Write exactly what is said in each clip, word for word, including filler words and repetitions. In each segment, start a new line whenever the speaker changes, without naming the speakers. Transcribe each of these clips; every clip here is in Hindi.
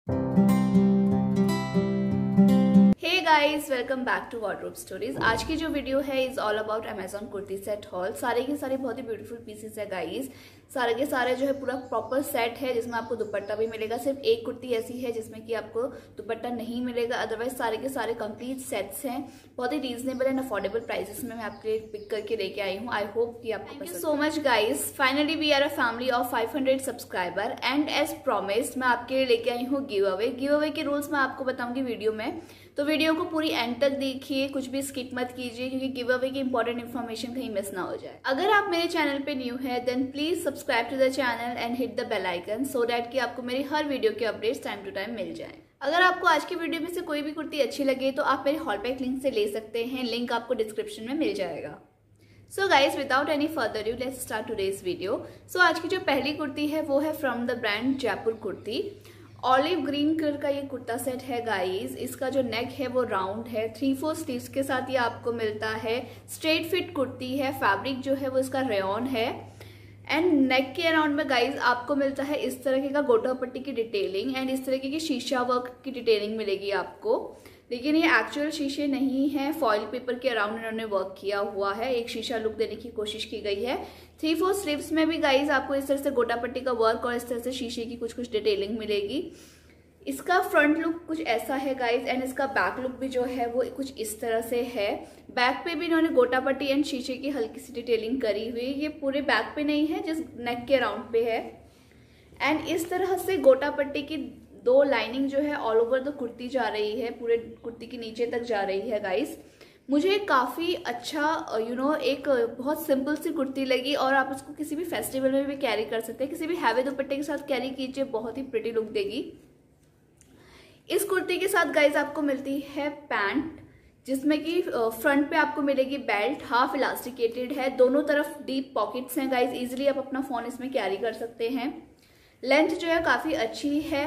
Guys welcome back to wardrobe stories. आज की जो वीडियो है is all about Amazon kurti set haul. सारे के सारे बहुत ही ब्यूटीफुल पीसेस है गाइज। सारे के सारे जो है पूरा प्रॉपर सेट है जिसमें आपको दुपट्टा भी मिलेगा। सिर्फ एक कुर्ती ऐसी है जिसमें कि आपको दुपट्टा नहीं मिलेगा, अदरवाइज सारे के सारे कंप्लीट सेट्स हैं। बहुत ही रीजनेबल एंड अफोर्डेबल प्राइसेस में मैं आपके लिए पिक करके लेके आई हूँ। आई होप कि आपको thank you so much guys. Finally we are a family of five hundred subscriber and as promised मैं आपके लिए लेके आई हूँ गिव अवे। गिव अवे के रूल्स मैं आपको बताऊंगी वीडियो में, तो वीडियो को पूरी एंड तक देखिए, कुछ भी स्किप मत कीजिए क्योंकि गिव अवे की इंपॉर्टेंट इन्फॉर्मेशन कहीं मिस ना हो जाए। अगर आप मेरे चैनल पे न्यू है then please subscribe to the channel and hit the bell icon so that कि आपको मेरी हर वीडियो के अपडेट्स टाइम टू टाइम मिल जाए। अगर आपको आज की वीडियो में से कोई भी कुर्ती अच्छी लगे तो आप मेरे हॉल पैक लिंक से ले सकते हैं, लिंक आपको डिस्क्रिप्शन में मिल जाएगा। So guys without any further due let's start today's video. So आज की जो पहली कुर्ती है वो है from the brand Jaipur kurti. Olive green colour का ये कुर्ता सेट है गाइज। इसका जो नेक है वो राउंड है, थ्री फोर स्लीव्स के साथ ये आपको मिलता है। स्ट्रेट फिट कुर्ती है, फैब्रिक जो है वो इसका रेयॉन है एंड नेक के अराउंड में गाइज आपको मिलता है इस तरह का गोटा पट्टी की डिटेलिंग एंड इस तरीके की शीशा वर्क की डिटेलिंग मिलेगी आपको। लेकिन ये एक्चुअल शीशे नहीं है, फॉइल पेपर के अराउंड इन्होंने वर्क किया हुआ है, एक शीशा लुक देने की कोशिश की गई है। थ्री फोर स्लीव्स में भी गाइज आपको इस तरह से गोटा पट्टी का वर्क और इस तरह से शीशे की कुछ कुछ डिटेलिंग मिलेगी। इसका फ्रंट लुक कुछ ऐसा है गाइज एंड इसका बैक लुक भी जो है वो कुछ इस तरह से है। बैक पे भी इन्होंने गोटा पट्टी एंड शीशे की हल्की सी डिटेलिंग करी हुई। ये पूरे बैक पे नहीं है, जिस नेक के अराउंड पे है एंड इस तरह से गोटा पट्टी की दो लाइनिंग जो है ऑल ओवर द कुर्ती जा रही है, पूरे कुर्ती के नीचे तक जा रही है गाइस। मुझे काफ़ी अच्छा यू you नो know, एक बहुत सिंपल सी कुर्ती लगी और आप उसको किसी भी फेस्टिवल में भी कैरी कर सकते हैं, किसी भी हैवी दुपट्टे के साथ कैरी कीजिए, बहुत ही प्रिटी लुक देगी। इस कुर्ती के साथ गाइज आपको मिलती है पैंट जिसमें कि फ्रंट पे आपको मिलेगी बेल्ट, हाफ इलास्टिकेटेड है, दोनों तरफ डीप पॉकेट्स हैं गाइज, इजीली आप अपना फोन इसमें कैरी कर सकते हैं। लेंथ जो है काफ़ी अच्छी है।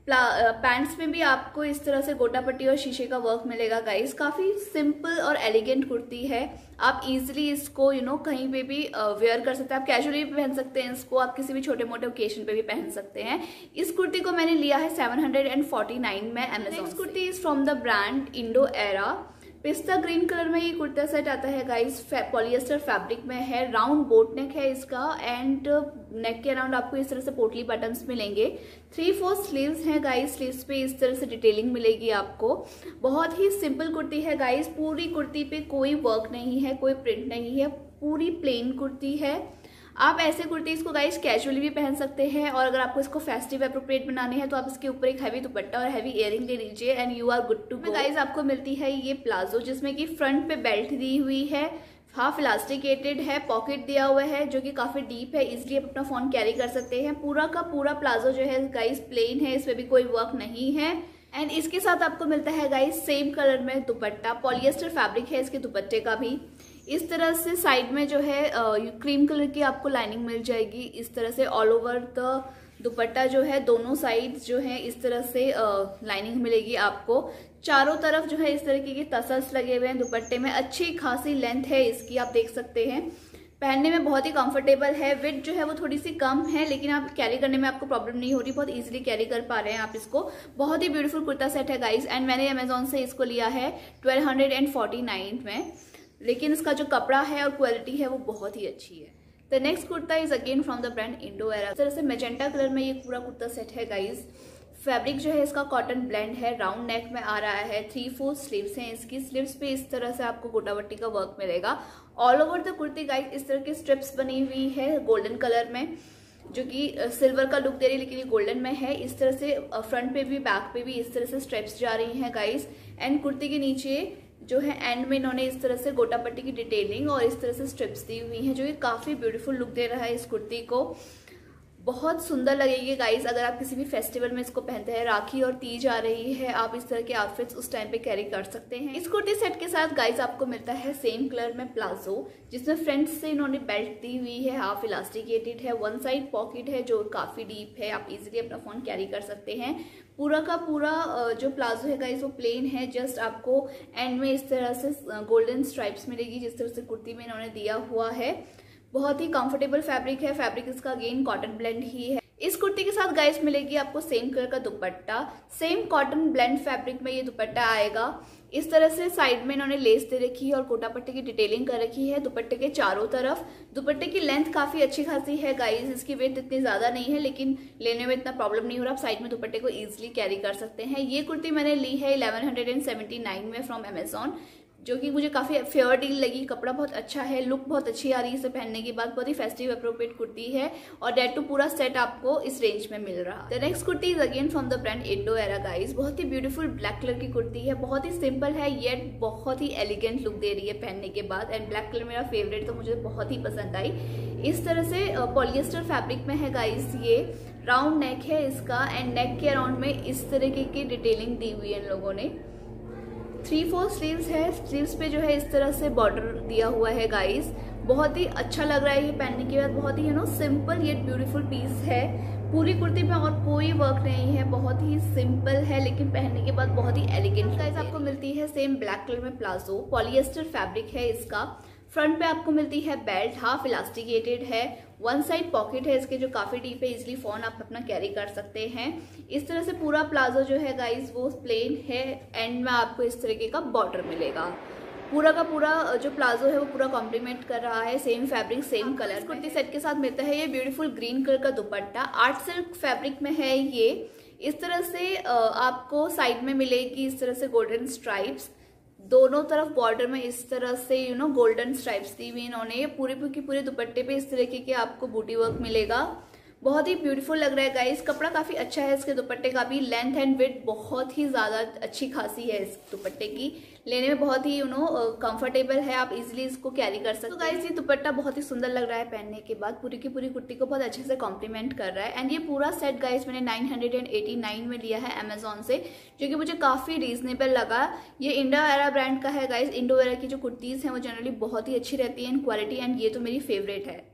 पैंट्स में भी आपको इस तरह से गोटा पट्टी और शीशे का वर्क मिलेगा गाइस। काफ़ी सिंपल और एलिगेंट कुर्ती है। आप इजीली इसको यू you नो know, कहीं पे भी वेयर कर सकते हैं, आप कैजुअली भी पहन सकते हैं इसको, आप किसी भी छोटे मोटे ओकेजन पे भी पहन सकते हैं। इस कुर्ती को मैंने लिया है सेवन हंड्रेड फोर्टी नाइन में Amazon. Next kurti is from the brand Indo Era. पिस्ता ग्रीन कलर में ये कुर्ता सेट आता है गाइस, पॉलिएस्टर फैब्रिक में है, राउंड बोट नेक है इसका एंड नेक के अराउंड आपको इस तरह से पोटली बटन्स मिलेंगे। थ्री फोर स्लीव्स हैं गाइस, स्लीव्स पे इस तरह से डिटेलिंग मिलेगी आपको। बहुत ही सिंपल कुर्ती है गाइस, पूरी कुर्ती पे कोई वर्क नहीं है, कोई प्रिंट नहीं है, पूरी प्लेन कुर्ती है। आप ऐसे कुर्तीज को गाइस कैजुअली भी पहन सकते हैं और अगर आपको इसको फेस्टिव एप्रोप्रिएट बनाने हैं तो आप इसके ऊपर एक हैवी दुपट्टा और हैवी इयरिंग ले लीजिए and you are good to go. Guys आपको मिलती है ये प्लाजो जिसमें कि फ्रंट पे बेल्ट दी हुई है, हाफ इलास्टिकेटेड है, पॉकेट दिया हुआ है जो कि काफी डीप है, इसलिए आप अपना फोन कैरी कर सकते हैं। पूरा का पूरा प्लाजो जो है गाइस प्लेन है, इसमें भी कोई वर्क नहीं है एंड इसके साथ आपको मिलता है गाइस सेम कलर में दुपट्टा, पॉलिएस्टर फैब्रिक है इसके दुपट्टे का भी। इस तरह से साइड में जो है क्रीम कलर की आपको लाइनिंग मिल जाएगी, इस तरह से ऑल ओवर द दुपट्टा जो है दोनों साइड जो है इस तरह से लाइनिंग मिलेगी आपको। चारों तरफ जो है इस तरीके के तसल्स लगे हुए हैं दुपट्टे में, अच्छी खासी लेंथ है इसकी, आप देख सकते हैं। पहनने में बहुत ही कंफर्टेबल है। विड्थ जो है वो थोड़ी सी कम है लेकिन आप कैरी करने में आपको प्रॉब्लम नहीं हो रही, बहुत इजीली कैरी कर पा रहे हैं आप इसको। बहुत ही ब्यूटीफुल कुर्ता सेट है गाइस एंड मैंने अमेजोन से इसको लिया है ट्वेल्व हंड्रेड फोर्टी नाइन में, लेकिन इसका जो कपड़ा है और क्वालिटी है वो बहुत ही अच्छी है। The next kurta is again from the brand Indo Era. इस तरह से मेजेंटा कलर में ये पूरा कुर्ता सेट है गाइस। फैब्रिक जो है इसका कॉटन ब्लेंड है, राउंड नेक में आ रहा है, थ्री फोर स्लीव्स हैं इसकी। स्लीव्स पे इस तरह से आपको गोटा पट्टी का वर्क मिलेगा। All over the kurti guys इस तरह की स्ट्रिप्स बनी हुई है गोल्डन कलर में जो कि सिल्वर का लुक दे रही है लेकिन ये गोल्डन में है। इस तरह से फ्रंट पे भी बैक पे भी इस तरह से स्ट्रिप्स जा रही हैं गाइस एंड कुर्ती के नीचे जो है एंड में इन्होंने इस तरह से गोटा पट्टी की डिटेलिंग और इस तरह से स्ट्रिप्स दी हुई हैं जो कि काफी ब्यूटीफुल लुक दे रहा है इस कुर्ती को। बहुत सुंदर लगेगी गाइस अगर आप किसी भी फेस्टिवल में इसको पहनते हैं। राखी और तीज आ रही है, आप इस तरह के आउटफिट्स उस टाइम पे कैरी कर सकते हैं। इस कुर्ती सेट के साथ गाइस आपको मिलता है सेम कलर में प्लाजो जिसमें फ्रंट से इन्होंने बेल्ट दी हुई है, हाफ इलास्टिकेटेड है, वन साइड पॉकेट है जो काफी डीप है, आप इजीली अपना फोन कैरी कर सकते हैं। पूरा का पूरा जो प्लाजो है गाइस वो प्लेन है, जस्ट आपको एंड में इस तरह से गोल्डन स्ट्राइप्स मिलेगी जिस तरह से कुर्ती में इन्होंने दिया हुआ है। बहुत ही कंफर्टेबल फैब्रिक है, फैब्रिक इसका अगेन कॉटन ब्लेंड ही है। इस कुर्ती के साथ गाइस मिलेगी आपको सेम कलर का dupatta, same cotton blend fabric में ये दुपट्टा आएगा। इस तरह से साइड में इन्होंने लेस दे रखी है और कोटा पट्टी की डिटेलिंग कर रखी है दुपट्टे के चारों तरफ। दुपट्टे की लेंथ काफी अच्छी खासी है गाइस, इसकी वेट इतनी ज्यादा नहीं है लेकिन लेने में इतना प्रॉब्लम नहीं हो रहा, आप साइड में दुपट्टे को इजीली कैरी कर सकते हैं। ये कुर्ती मैंने ली है इलेवन हंड्रेड सेवेंटी नाइन में फ्रॉम अमेजॉन, जो कि मुझे काफी फेयर डील लगी। कपड़ा बहुत अच्छा है, लुक बहुत अच्छी आ रही है इसे पहनने के बाद, बहुत ही फेस्टिव अप्रोप्रिएट कुर्ती है और डेट टू पूरा सेट आपको इस रेंज में मिल रहा है। The next kurti is again from the brand Indo Era guys. बहुत ही ब्यूटीफुल ब्लैक कलर की कुर्ती है, बहुत ही सिंपल है येट बहुत ही एलिगेंट लुक दे रही है पहनने के बाद। एंड ब्लैक कलर मेरा फेवरेट तो मुझे बहुत ही पसंद आई। इस तरह से पॉलिएस्टर फैब्रिक में है गाइस, ये राउंड नेक है इसका एंड नेक के अराउंड में इस तरीके की डिटेलिंग दी हुई है इन लोगों ने। थ्री फोर स्लीव्स है, स्लीव्स पे जो है इस तरह से बॉर्डर दिया हुआ है गाइस। बहुत ही अच्छा लग रहा है ये पहनने के बाद, बहुत ही you know simple yet beautiful piece है। पूरी कुर्ती में और कोई वर्क नहीं है, बहुत ही सिंपल है लेकिन पहनने के बाद बहुत ही एलिगेंट गाइस आपको मिलती है। सेम ब्लैक कलर में प्लाजो, पॉलिएस्टर फैब्रिक है इसका। फ्रंट पे आपको मिलती है बेल्ट, हाफ इलास्टिकेटेड है, वन साइड पॉकेट है इसके जो काफी डीप है, इजिली फोन आप अपना कैरी कर सकते हैं। इस तरह से पूरा प्लाजो जो है गाइस वो प्लेन है, एंड में आपको इस तरीके का बॉर्डर मिलेगा। पूरा का पूरा जो प्लाजो है वो पूरा कॉम्प्लीमेंट कर रहा है, same fabric same colour. Kurti set के साथ मिलता है ये ब्यूटीफुल ग्रीन कलर का दुपट्टा, आर्ट सिल्क फैब्रिक में है ये। इस तरह से आपको साइड में मिलेगी इस तरह से गोल्डन स्ट्राइप्स, दोनों तरफ बॉर्डर में इस तरह से यू नो गोल्डन स्ट्राइप्स दी हुई इन्होंने। पूरे की पूरे दुपट्टे पे इस तरीके के आपको बूटी वर्क मिलेगा, बहुत ही ब्यूटीफुल लग रहा है गाइस। कपड़ा काफी अच्छा है इसके दुपट्टे का भी, लेंथ एंड विड्थ बहुत ही ज्यादा अच्छी खासी है इस दुपट्टे की, लेने में बहुत ही यू नो कंफर्टेबल है, आप इजीली इसको कैरी कर सकते हैं। तो गाइस ये दुपट्टा बहुत ही सुंदर लग रहा है पहनने के बाद, पूरी की पूरी कुर्ती को बहुत अच्छे से कॉम्प्लीमेंट कर रहा है। एंड ये पूरा सेट गाइस मैंने नाइन हंड्रेड एटी नाइन में लिया है अमेजोन से, जो कि मुझे काफी रीजनेबल लगा। ये इंडो एरा ब्रांड का है गाइस। इंडो एरा की जो कुर्तीज हैं वो जनरली बहुत ही अच्छी रहती है इन क्वालिटी, एंड ये तो मेरी फेवरेट है।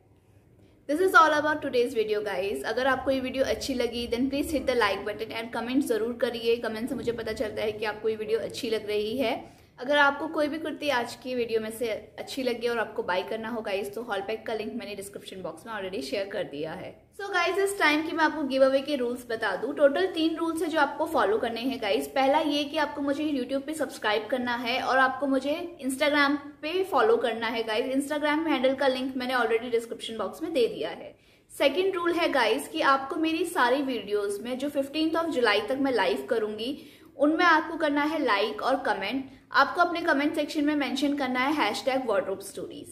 This is all about today's video guys. अगर आपको ये वीडियो अच्छी लगी then please hit the like button and comment जरूर करिए। कमेंट से मुझे पता चलता है कि आपको ये वीडियो अच्छी लग रही है। अगर आपको कोई भी कुर्ती आज की वीडियो में से अच्छी लगी और आपको बाय करना हो गाइज तो हॉल पैक का लिंक मैंने डिस्क्रिप्शन बॉक्स में ऑलरेडी शेयर कर दिया है। सो so गाइज इस टाइम की मैं आपको गिव अवे के रूल्स बता दूं। टोटल तीन रूल्स है जो आपको फॉलो करने हैं गाइज। पहला ये कि आपको मुझे यूट्यूब पे सब्सक्राइब करना है और आपको मुझे इंस्टाग्राम पे फॉलो करना है गाइज। इंस्टाग्राम हैंडल का लिंक मैंने ऑलरेडी डिस्क्रिप्शन बॉक्स में दे दिया है। सेकेंड रूल है गाइज कि आपको मेरी सारी वीडियोज में जो फिफ्टींथ ऑफ जुलाई तक मैं लाइव करूंगी उनमें आपको करना है लाइक और कमेंट। आपको अपने कमेंट सेक्शन में मेंशन करना है hashtag wardrobe stories.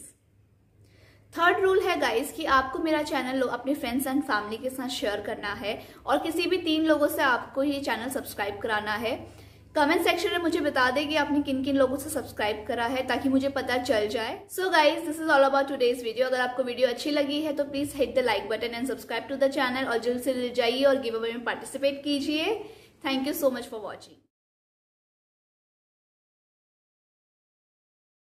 Third rule है गाइस कि आपको मेरा चैनल अपने फ्रेंड्स एंड फैमिली के साथ शेयर करना है और किसी भी तीन लोगों से आपको ये चैनल सब्सक्राइब कराना है। कमेंट सेक्शन में मुझे बता दें कि आपने किन किन लोगों से सब्सक्राइब करा है ताकि मुझे पता चल जाए। So guys this is all about today's video. अगर आपको वीडियो अच्छी लगी है तो please hit the like button and subscribe to the channel और जल्द से जल्द जाइए और गिव अवे में पार्टिसिपेट कीजिए। Thank you so much for watching.